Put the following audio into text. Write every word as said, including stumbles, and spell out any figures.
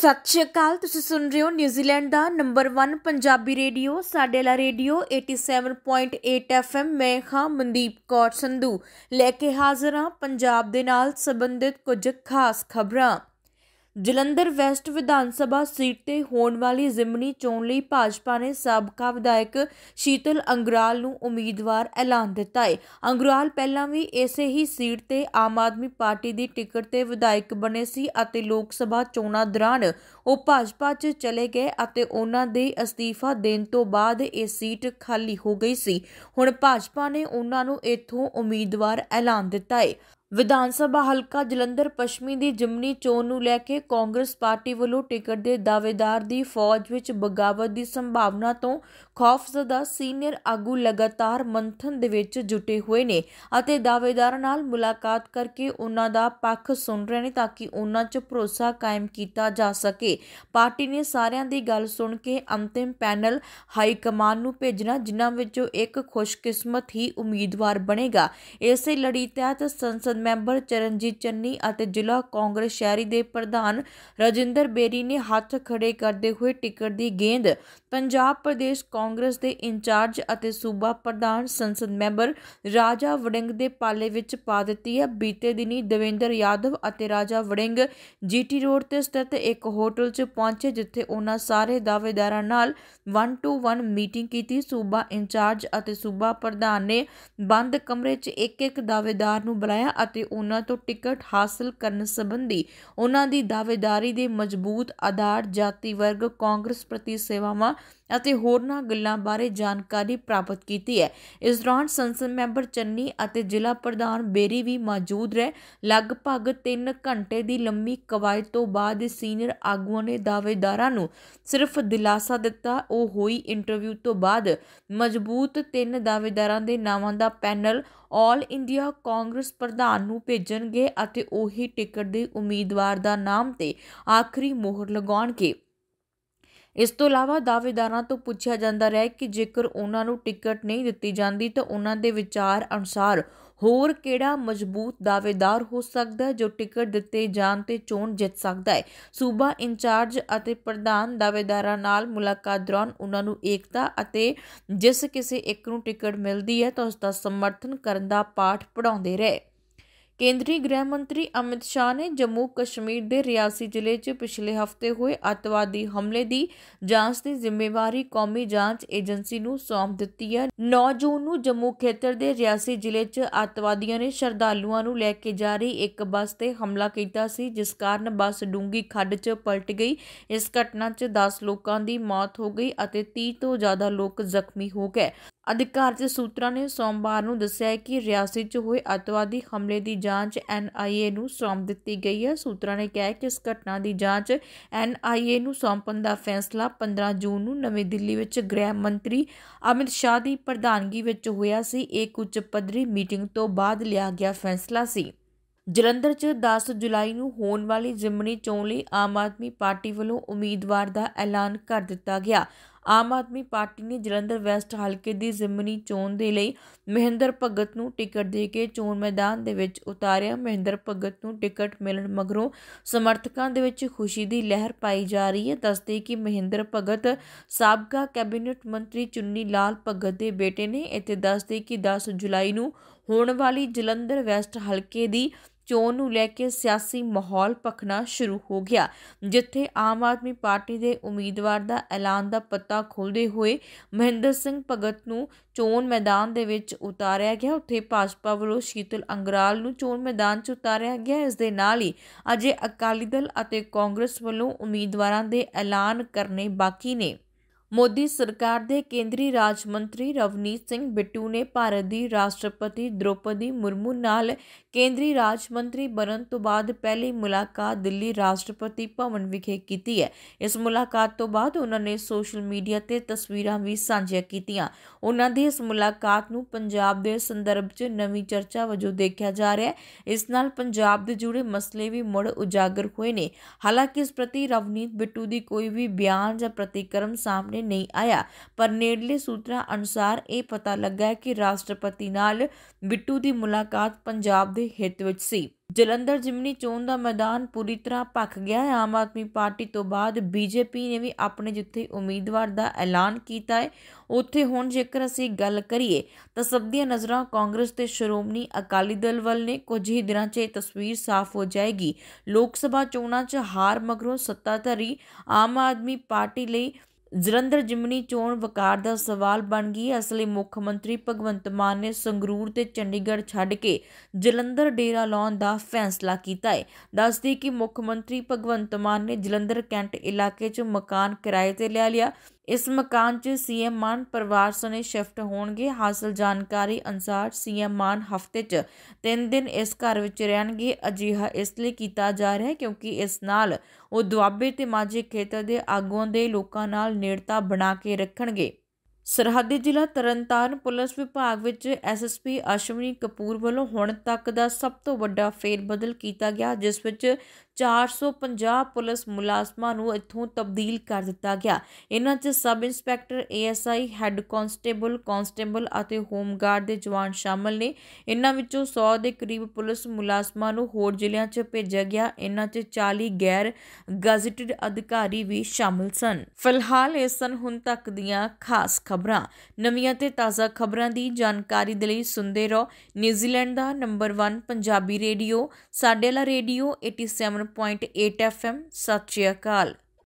सत श्री अकाल। तुसीं सुन रहे हो न्यूजीलैंड का नंबर वन पंजाबी रेडियो साडे वाला रेडियो सत्तासी पॉइंट आठ एफ एम। मैं हाँ मनदीप कौर संधू लैके हाजिर हाँ पंजाब दे नाल संबंधित कुछ खास खबरां। जलंधर वैस्ट विधान सभा सीट ते होने वाली जिमनी चोण लई भाजपा ने साबका विधायक शीतल अंगराल नूं उम्मीदवार ऐलान दिता है। अंगराल पहलां भी इसे ही सीट ते आम आदमी पार्टी की टिकट ते विधायक बने सी अते लोक सभा चोणां दौरान वो भाजपा च चले गए अते उन्हां दे अस्तीफा देण तो बाद ये सीट खाली हो गई सी। हुण भाजपा ने उन्हां नूं इत्थों उम्मीदवार ऐलान दिता है। विधान सभा हलका जलंधर पश्चिमी की जिमनी चोण नूं लैके कांग्रेस पार्टी वालों टिकट के दावेदार की फौज विच बगावत की संभावना तो खौफजदा सीनियर आगू लगातार मंथन दे विच जुटे हुए ने अते दावेदारां नाल मुलाकात करके उन्हां दा पक्ष सुन रहे हैं ताकि उन्हां च भरोसा कायम किया जा सके। पार्टी ने सारियां दी गल सुन के अंतिम पैनल हाई कमान नूं भेजना जिन्हां विचों एक खुशकिस्मत ही उम्मीदवार बनेगा। इसे लड़ी तहत संसद मैंबर चरणजीत चन्नी और जिला कांग्रेस शहरी के प्रधान राजिंदर बेरी ने हाथ खड़े करते हुए टिकट की गेंद पंजाब प्रदेश कांग्रेस के इंचार्ज और सूबा प्रधान संसद मैंबर राजा वड़िंग के पाले विच पा दी है। बीते दिनी देवेंद्र यादव और राजा वड़िंग जीटी रोड से स्थित एक होटल च पहुंचे जिथे उन्होंने सारे दावेदारां नाल वन टू वन मीटिंग की। सूबा इंचार्ज और सूबा प्रधान ने बंद कमरे च एक एक दावेदार नूं बुलाया ਅਤੇ ਉਹਨਾਂ ਤੋਂ ਟਿਕਟ ਹਾਸਲ ਕਰਨ ਸੰਬੰਧੀ ਉਹਨਾਂ ਦੀ ਦਾਅਵੇਦਾਰੀ ਦੇ ਮਜ਼ਬੂਤ ਆਧਾਰ ਜਾਤੀ ਵਰਗ ਕਾਂਗਰਸ ਪ੍ਰਤੀ ਸੇਵਾਵਾਂ ਅਤੇ ਹੋਰਨਾਂ ਗੱਲਾਂ ਬਾਰੇ ਜਾਣਕਾਰੀ ਪ੍ਰਾਪਤ ਕੀਤੀ ਹੈ। ਇਸ ਦੌਰਾਨ ਸੰਸਦ ਮੈਂਬਰ ਚੰਨੀ ਅਤੇ ਜ਼ਿਲ੍ਹਾ ਪ੍ਰਧਾਨ ਬੇਰੀ ਵੀ ਮੌਜੂਦ ਰਹੇ। ਲਗਭਗ ਤਿੰਨ ਘੰਟੇ ਦੀ ਲੰਮੀ ਕਵਾਇਦ ਤੋਂ ਬਾਅਦ ਸੀਨੀਅਰ ਆਗੂਆਂ ਨੇ ਦਾਅਵੇਦਾਰਾਂ ਨੂੰ ਸਿਰਫ ਦਿਲਾਸਾ ਦਿੱਤਾ। ਉਹ ਹੋਈ ਇੰਟਰਵਿਊ ਤੋਂ ਬਾਅਦ ਮਜ਼ਬੂਤ ਤਿੰਨ ਦਾਅਵੇਦਾਰਾਂ ਦੇ ਨਾਵਾਂ ਦਾ ਪੈਨਲ ਆਲ ਇੰਡੀਆ ਕਾਂਗਰਸ ਪ੍ਰਧਾਨ ਨੂੰ ਭੇਜਣਗੇ ਅਤੇ ਉਹੀ ਟਿਕਟ ਦੇ ਉਮੀਦਵਾਰ ਦਾ ਨਾਮ ਤੇ ਆਖਰੀ ਮੋਹਰ ਲਗਾਉਣਗੇ। इस तो इलावा दावेदारां तो पूछा जाता रहा कि जेकर उन्होंने टिकट नहीं दी जाती तो उन्होंने विचार अनुसार होर केड़ा मजबूत दावेदार हो सकता है जो टिकट दिते जान ते चोण जित सकता है। सूबा इंचार्ज और प्रधान दावेदारां नाल मुलाकात दौरान उन्होंने एकता अते जिस किसी एक नूं टिकट मिलती है तो उसका समर्थन करने का पाठ पढ़ाते रहे। केंद्रीय गृह मंत्री अमित शाह ने जम्मू कश्मीर के रियासी जिले च पिछले हफ्ते हुए अतवादी हमले की जांच की जिम्मेवारी कौमी जांच एजेंसी नूं सौंप दी है। नौ जून नूं जम्मू खेतर के रियासी जिले च अतवादियों ने श्रद्धालुओं नूं लैके जा रही एक बस ते हमला किया सी जिस कारण बस डूंगी खड्ड च पलट गई। इस घटना च दस लोगों की मौत हो गई और तीह तो ज़्यादा लोग जख्मी हो गए। अधिकारित सूत्रों ने सोमवार नूं दस्सिया कि रियासी च हुए अतवादी हमले की जांच एन आई ए नूं सौंप दी गई है। सूत्रों ने कहा कि इस घटना की जांच एन आई ए नूं सौंपण का फैसला पंद्रह जून नूं नवी दिल्ली विच गृह मंत्री अमित शाह की प्रधानगी विच होया सी। एक उच्च पद्धरी मीटिंग तो बाद लिया गया फैसला सी। जलंधर च दस जुलाई नूं होण वाली जिमनी चोण लई आम आदमी पार्टी वालों उम्मीदवार का ऐलान कर दिता गया। आम आदमी पार्टी ने जलंधर वैस्ट हल्के की जिमनी चोण दे लई महेंद्र भगत नूं टिकट दे के चोण मैदान दे विच उतारिया। महेंद्र भगत नूं टिकट मिलण मगरों समर्थकां दे विच खुशी की लहर पाई जा रही है। दसदे कि महेंद्र भगत साबका कैबिनेट मंत्री चुन्नी लाल भगत के बेटे ने। इत्थे दसदे कि दस जुलाई नूं होण वाली जलंधर वैस्ट हल्के की चोण नूं लैके सियासी माहौल भखना शुरू हो गया जिथे आम आदमी पार्टी के उम्मीदवार का ऐलान का पता खुलते हुए महेंद्र सिंह भगत नूं चोण मैदान दे विच उतारिया गया। उत्थे भाजपा वालों शीतल अंगराल नूं चोण मैदान च उतारिया गया। इस दे नाल ही अजे अकाली दल अते कांग्रेस वालों उम्मीदवारां दे ऐलान करने बाकी ने। मोदी सरकार के केंद्रीय राज मंत्री रवनीत सिंह बिट्टू ने भारत की राष्ट्रपति द्रौपदी मुर्मू नाल केंद्रीय राज मंत्री बनने तो बाद पहली मुलाकात दिल्ली राष्ट्रपति भवन विखे की है। इस मुलाकात तो बाद उन्होंने सोशल मीडिया ते तस्वीरां भी साझियां कीतियां। उन्होंने दी इस मुलाकात नूं पंजाब के संदर्भ च नवीं चर्चा वजों देखा जा रहा है। इस नाल पंजाब दे जुड़े मसले भी मुड़ उजागर हुए ने। हालांकि इस प्रति रवनीत बिट्टू की कोई भी बयान या प्रतिक्रम सामने ਸਾਹਮਣੇ नहीं आया, पर नेड़ले सूत्रों अनुसार ये पता लगा है कि राष्ट्रपति नाल बिट्टू की मुलाकात पंजाब के हित विच सी। जलंधर जिमनी चोण का मैदान पूरी तरह भख गया है। आम आदमी पार्टी तो बाद बीजेपी ने भी अपने जिथे उम्मीदवार का ऐलान किया है, उत्थे हुण जेकर असीं गल करिए तो सब दी नज़रां कांग्रेस ते श्रोमणी अकाली दल वल ने। कुछ ही दिनां 'च ये तस्वीर साफ हो जाएगी। लोक सभा चोणां 'च हार मगरों सत्ताधारी आम आदमी पार्टी लई जलंधर जिमनी चोण वकार का सवाल बन गई। असली मुख मंत्री भगवंत मान ने संगरूर ते चंडीगढ़ छड्ड के जलंधर डेरा लाउण का फैसला किया है। दस दी कि मुख मंत्री भगवंत मान ने जलंधर कैंट इलाके च मकान किराए ते ले लिया। इस मकान च सीएम मान परिवार सने शिफ्ट होणगे। हासिल जानकारी अनुसार सीएम मान हफ्ते च तीन दिन इस घर विच रहणगे। अजिहा इसलिए किया जा रहा है क्योंकि इस नाल वो दुआबे ते माझे खेतर के आगुआं दे लोकां नाल नेड़ता बना के रखणगे। सरहदी जिला तरनताਰਨ पुलिस विभाग विच S S P Ashwini Kapoor वालों हुण तक का सब तो वड्डा फेरबदल किया गया, जिस विच चार सौ पचास पुलिस मुलाजमां नूं इत्थों तब्दील कर दिता गया। इन्हां च sub inspector A S I head constable constable अते होमगार्ड के जवान शामिल ने। इन्हां विचों सौ के करीब पुलिस मुलाजमां नूं होर जिलिਆਂ 'ਚ भेजा गया। इन्हां च चाली गैर गजटेड अधिकारी भी शामिल सन। फिलहाल ये सन हुण तक दीआं खास खबरां। नवीआं ते ताज़ा खबरां दी जानकारी दे लई सुनदे रहो न्यूजीलैंड दा नंबर वन पंजाबी रेडियो साडे वाला रेडियो सत्तासी पॉइंट आठ एफ एम। सत श्री अकाल।